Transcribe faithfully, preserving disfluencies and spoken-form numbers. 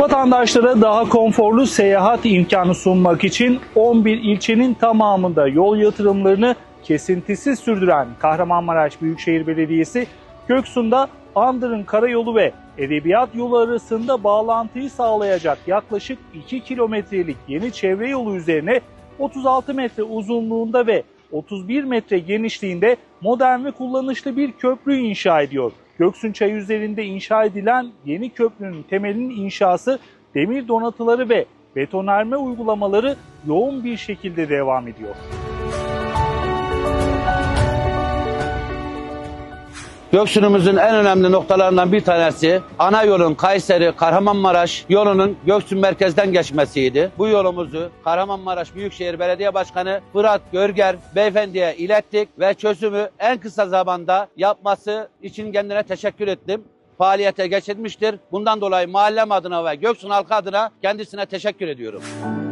Vatandaşlara daha konforlu seyahat imkanı sunmak için on bir ilçenin tamamında yol yatırımlarını kesintisiz sürdüren Kahramanmaraş Büyükşehir Belediyesi, Göksu'nda Andırın Karayolu ve Edebiyat Yolu arasında bağlantıyı sağlayacak yaklaşık iki kilometrelik yeni çevre yolu üzerine otuz altı metre uzunluğunda ve otuz bir metre genişliğinde modern ve kullanışlı bir köprü inşa ediyor. Göksun Çayı üzerinde inşa edilen yeni köprünün temelinin inşası, demir donatıları ve betonarme uygulamaları yoğun bir şekilde devam ediyor. Göksu'numuzun en önemli noktalarından bir tanesi ana yolun Kayseri-Kahramanmaraş yolunun Göksu merkezden geçmesiydi. Bu yolumuzu Kahramanmaraş Büyükşehir Belediye Başkanı Fırat Görger beyefendiye ilettik ve çözümü en kısa zamanda yapması için kendine teşekkür ettim. Faaliyete geçirmiştir. Bundan dolayı mahallem adına ve Göksu halkı adına kendisine teşekkür ediyorum.